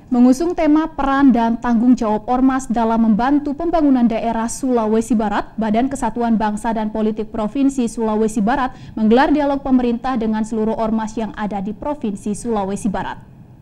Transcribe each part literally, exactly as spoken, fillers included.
Mengusung tema peran dan tanggung jawab Ormas dalam membantu pembangunan daerah Sulawesi Barat, Badan Kesatuan Bangsa dan Politik Provinsi Sulawesi Barat menggelar dialog pemerintah dengan seluruh ormas yang ada di Provinsi Sulawesi Barat.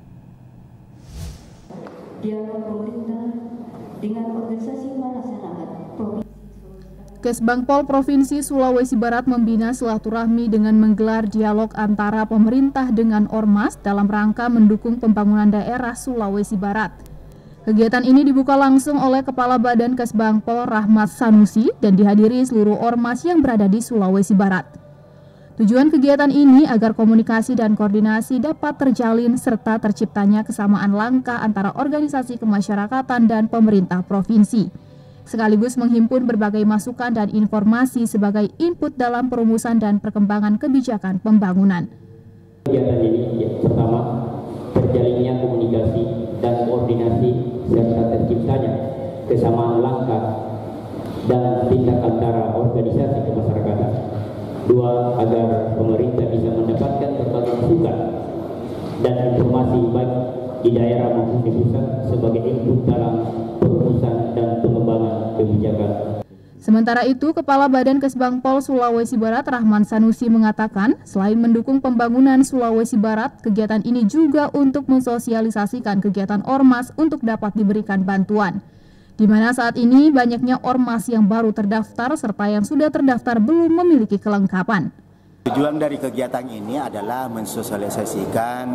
Dialog pemerintah dengan organisasi masyarakat Provinsi Kesbangpol Provinsi Sulawesi Barat membina silaturahmi dengan menggelar dialog antara pemerintah dengan ormas dalam rangka mendukung pembangunan daerah Sulawesi Barat. Kegiatan ini dibuka langsung oleh Kepala Badan Kesbangpol Rahmat Sanusi dan dihadiri seluruh ormas yang berada di Sulawesi Barat. Tujuan kegiatan ini agar komunikasi dan koordinasi dapat terjalin serta terciptanya kesamaan langkah antara organisasi kemasyarakatan dan pemerintah provinsi, sekaligus menghimpun berbagai masukan dan informasi sebagai input dalam perumusan dan perkembangan kebijakan pembangunan. Kegiatan ini ya, pertama, terjalinnya komunikasi dan koordinasi serta terciptanya kesamaan langkah dan tindak antara organisasi kemasyarakatan. Dua, agar pemerintah bisa mendapatkan berbagai masukan dan informasi baik di daerah maupun di pusat sebagai input dalam perumusan dan pengembangan kebijakan. Sementara itu, Kepala Badan Kesbangpol Sulawesi Barat Rahmat Sanusi mengatakan, selain mendukung pembangunan Sulawesi Barat, kegiatan ini juga untuk mensosialisasikan kegiatan ormas untuk dapat diberikan bantuan. Di mana saat ini banyaknya ormas yang baru terdaftar serta yang sudah terdaftar belum memiliki kelengkapan. Tujuan dari kegiatan ini adalah mensosialisasikan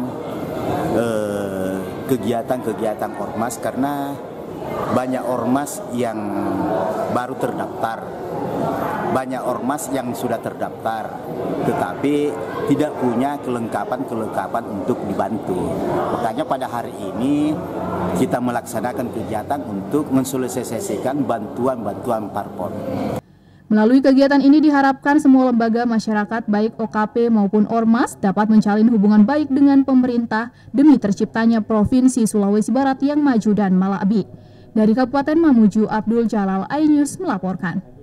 kegiatan-kegiatan eh, ormas karena banyak ormas yang baru terdaftar, banyak ormas yang sudah terdaftar, tetapi tidak punya kelengkapan-kelengkapan untuk dibantu. Makanya pada hari ini kita melaksanakan kegiatan untuk mensosialisasikan bantuan-bantuan parpol. Melalui kegiatan ini diharapkan semua lembaga masyarakat baik O K P maupun ormas dapat menjalin hubungan baik dengan pemerintah demi terciptanya Provinsi Sulawesi Barat yang maju dan malaabi. Dari Kabupaten Mamuju, Abdul Jalal, iNews melaporkan.